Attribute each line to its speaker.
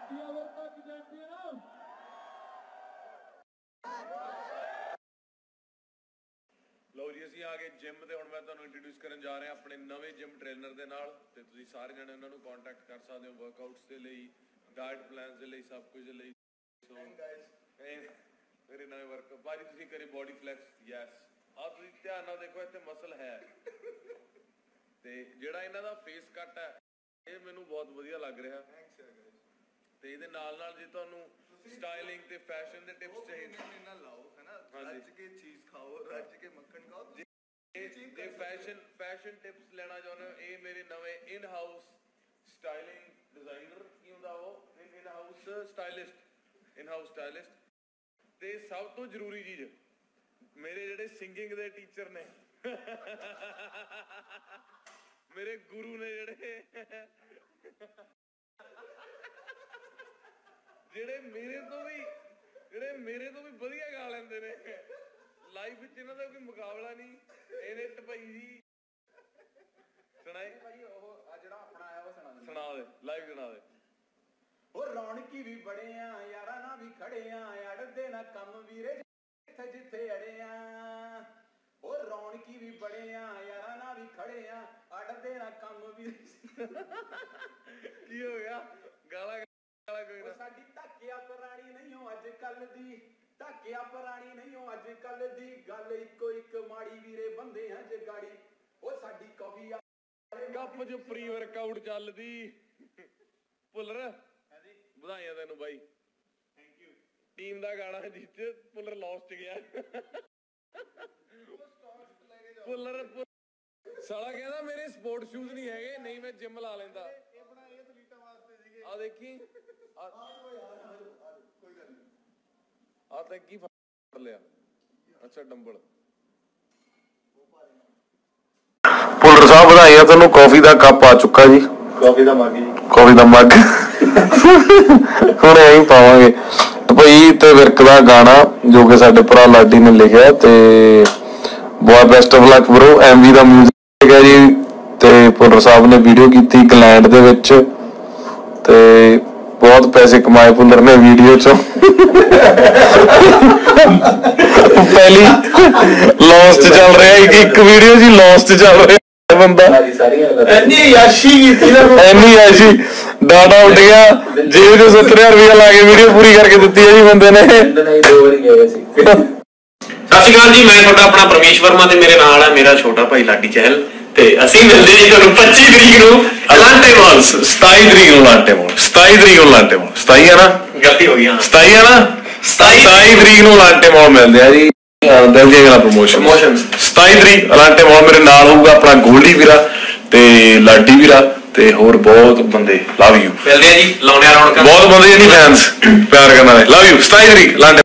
Speaker 1: ਲਓ ਜੀ ਅਸੀਂ ਆ ਗਏ ਜਿਮ ਤੇ ਹੁਣ ਮੈਂ ਤੁਹਾਨੂੰ ਇੰਟਰੋਡਿਊਸ ਕਰਨ ਜਾ ਰਿਹਾ ਆਪਣੇ ਨਵੇਂ ਜਿਮ ਟ੍ਰੇਨਰ ਦੇ ਨਾਲ ਤੇ ਤੁਸੀਂ ਸਾਰੇ ਜਣੇ ਉਹਨਾਂ ਨੂੰ ਕੰਟੈਕਟ ਕਰ ਸਕਦੇ ਹੋ ਵਰਕਆਊਟਸ ਦੇ ਲਈ ਡਾਈਟ ਪਲਾਨਸ ਦੇ ਲਈ ਸਭ ਕੁਝ ਦੇ ਲਈ ਸੋ ਮੇਰੇ ਨਵੇਂ ਵਰਕ ਭਾਜੀ ਤੁਸੀਂ ਕਰੀ ਬੋਡੀ ਫਲੈਕਸ ਯੈਸ ਆ ਤੁਸੀਂ ਧਿਆਨ ਨਾਲ ਦੇਖੋ ਇੱਥੇ ਮਸਲ ਹੈ ਤੇ ਜਿਹੜਾ ਇਹਨਾਂ ਦਾ ਫੇਸ ਕੱਟ ਹੈ ਇਹ ਮੈਨੂੰ ਬਹੁਤ ਵਧੀਆ ਲੱਗ ਰਿਹਾ ਤੇ ਇਹਦੇ ਨਾਲ ਨਾਲ ਜੇ ਤੁਹਾਨੂੰ ਸਟਾਈਲਿੰਗ ਤੇ ਫੈਸ਼ਨ ਦੇ ਟਿਪਸ ਚਾਹੀਦੇ ਇਹਨਾਂ ਲਾਓ ਹੈਨਾ ਰੱਜ ਕੇ ਚੀਜ਼ ਖਾਓ ਰੱਜ ਕੇ ਮੱਖਣ ਖਾਓ ਜੇ ਫੈਸ਼ਨ ਟਿਪਸ ਲੈਣਾ ਚਾਹੁੰਦੇ ਹੋ ਇਹ ਮੇਰੇ ਨਵੇਂ ਇਨ ਹਾਊਸ ਸਟਾਈਲਿੰਗ ਡਿਜ਼ਾਈਨਰ ਕੀ ਹੁੰਦਾ ਉਹ ਇਨ ਹਾਊਸ ਸਟਾਈਲਿਸਟ ਤੇ ਸਭ ਤੋਂ ਜ਼ਰੂਰੀ ਚੀਜ਼ ਮੇਰੇ ਜਿਹੜੇ ਸਿੰਗਿੰਗ ਦੇ ਟੀਚਰ ਨੇ ਮੇਰੇ ਗੁਰੂ ਨੇ ਜਿਹੜੇ ਮੇਰੇ ਤੋਂ ਵੀ ਵਧੀਆ ਗਾ ਲੈਂਦੇ ਨੇ ਲਾਈਫ ਵਿੱਚ ਇਹਨਾਂ ਦਾ ਕੋਈ ਮੁਕਾਬਲਾ ਨਹੀਂ ਇਹਨੇ ਟਪਈ ਜੀ ਸੁਣਾਏ ਭਾਈ ਉਹ ਆ ਜਿਹੜਾ ਆਪਣਾ ਆਇਆ ਉਹ ਸੁਣਾ ਦੇ ਲਾਈਵ ਸੁਣਾ ਦੇ
Speaker 2: ਉਹ ਰੌਣਕੀ ਵੀ ਬੜੇ ਆ ਯਾਰਾਂ ਨਾਲ ਵੀ ਖੜੇ ਆ ਅੜਦੇ ਨਾ ਕੰਮ ਵੀਰੇ ਜਿੱਥੇ ਜਿੱਥੇ ਅੜੇ ਆ ਉਹ ਰੌਣਕੀ ਵੀ ਬੜੇ ਆ ਯਾਰਾਂ ਨਾਲ ਵੀ ਖੜੇ ਆ ਅੜਦੇ ਨਾ ਕੰਮ ਵੀਰੇ
Speaker 1: ਕੀ ਹੋ ਗਿਆ ਗਾਲਾਂ ਕੋਈ ਨਾ
Speaker 2: ਸਾਡੀ ਧਾਕਿਆ ਪੁਰਾਣੀ ਨਹੀਂ ਹੋ ਅੱਜ ਕੱਲ ਦੀ ਧਾਕਿਆ ਪੁਰਾਣੀ ਨਹੀਂ ਹੋ ਅੱਜ ਕੱਲ ਦੀ ਗੱਲ ਇੱਕੋ ਇੱਕ ਮਾੜੀ ਵੀਰੇ ਬੰਦੇ ਆ ਜੇ ਗਾੜੀ ਉਹ ਸਾਡੀ ਕਾਫੀ
Speaker 1: ਕੱਪ ਚ ਪ੍ਰੀ ਵਰਕਆਊਟ ਚੱਲਦੀ ਪੁੱਲਰ ਹਾਂਜੀ ਵਧਾਈਆਂ ਤੈਨੂੰ ਬਾਈ ਥੈਂਕ ਯੂ ਟੀਮ ਦਾ ਗਾਣਾ ਜਿੱਤ ਪੁੱਲਰ ਲਾਸਟ ਚ ਗਿਆ ਪੁੱਲਰ ਸਾਲਾ ਕਹਿੰਦਾ ਮੇਰੇ ਸਪੋਰਟ ਸ਼ੂਜ਼ ਨਹੀਂ ਹੈਗੇ ਨਹੀਂ ਮੈਂ ਜਿਮ ਲਾ ਲੈਂਦਾ ਇਹ ਬਣਾ ਇਹ ਤਲੀਟਾਂ ਵਾਸਤੇ ਸੀਗੇ ਆ ਦੇਖੀ ਕੋਈ ਗੱਲ ਨਹੀਂ ਆ ਤਾਂ ਕੀ ਫੜ ਲਿਆ ਅੱਛਾ ਡੰਬਲ
Speaker 3: ਪੁੱਲਰ ਸਾਹਿਬ ਵਧਾਈਆਂ ਤੁਹਾਨੂੰ ਕਾਫੀ ਦਾ ਕੱਪ ਆ ਚੁੱਕਾ ਜੀ
Speaker 2: ਕਾਫੀ ਦਾ ਮੱਗ
Speaker 3: ਹੁਣ ਐਂ ਪਾਵਾਂਗੇ ਭਾਈ ਤੇ ਵਿਰਕ ਦਾ ਗਾਣਾ ਜੋ ਕਿ ਸਾਡੇ ਭਰਾ ਲਾਡੀ ਨੇ ਲਿਖਿਆ ਤੇ ਬਹੁਤ best of luck bro MV ਦਾ ਮਿਊਜ਼ਿਕ ਹੈ ਜੀ ਤੇ ਪੁੱਲਰ ਸਾਹਿਬ ਨੇ ਵੀਡੀਓ ਕੀਤੀ ਇੰਗਲੈਂਡ ਦੇ ਵਿੱਚ ਤੇ ਬਹੁਤ ਪੈਸੇ ਕਮਾਏ ਪੁੱਲਰ ਨੇ ਵੀਡੀਓ ਚੋਂ ਪਹਿਲੀ ਲਾਸਟ ਚੱਲ ਰਿਹਾ ਇੱਕ ਵੀਡੀਓ ਜੀ ਲਾਸਟ ਚੱਲ ਰਿਹਾ ਬੰਦਾ ਇੰਨੀ ਯਾਸ਼ੀ ਡਾਟਾ ਉੱਡ ਗਿਆ ਜੇਬ ਚੋਂ 70,000 ਰੁਪਇਆ ਲਾ ਕੇ ਵੀਡੀਓ ਪੂਰੀ ਕਰਕੇ ਦਿੱਤੀ ਹੈ ਜੀ ਬੰਦੇ ਨੇ
Speaker 4: ਸਤਿ ਸ਼੍ਰੀ ਅਕਾਲ ਜੀ ਮੈਂ ਤੁਹਾਡਾ ਆਪਣਾ ਪਰਮੇਸ਼ ਵਰਮਾ ਤੇ ਮੇਰੇ ਨਾਲ ਹੈ ਮੇਰਾ ਛੋਟਾ ਭਾਈ ਲਾਡੀ ਚਹਿਲ ਤੇ ਅਸੀਂ ਮਿਲਦੇ ਜੀ ਤੁਹਾਨੂੰ 25 ਤਰੀਕ ਨੂੰ ਅਲਾਂਟੇ ਮਾਲ
Speaker 3: 27 ਤਰੀਕ ਨੂੰ ਲਾਂਟੇ ਮਾਲ 27 ਆ ਨਾ
Speaker 4: ਗਲਤੀ ਹੋ ਗਈ ਹਾਂ
Speaker 3: 27 ਆ ਨਾ 27 ਤਰੀਕ ਨੂੰ ਲਾਂਟੇ ਮਾਲ ਮਿਲਦੇ ਆ ਜੀ ਦਿਲ ਦੀਆਂ ਗੱਲਾਂ ਪ੍ਰਮੋਸ਼ਨ 27 ਤਰੀਕ ਅਲਾਂਟੇ ਮਾਲ ਮੇਰੇ ਨਾਲ ਹੋਊਗਾ ਆਪਣਾ ਗੋਲਡੀ ਵੀਰਾ ਤੇ ਲਾਡੀ ਵੀਰਾ ਤੇ ਹੋਰ ਬਹੁਤ ਬੰਦੇ ਲਵ ਯੂ
Speaker 4: ਮਿਲਦੇ ਆ ਜੀ ਲਾਉਣੇ ਆ ਰੌਣਕਾਂ
Speaker 3: ਬਹੁਤ ਬੰਦੇ ਨਹੀਂ ਫੈਨਸ ਪਿਆਰ ਕਰਨ ਵਾਲੇ ਲਵ ਯੂ 27 ਤਰੀਕ ਲਾਂਟੇ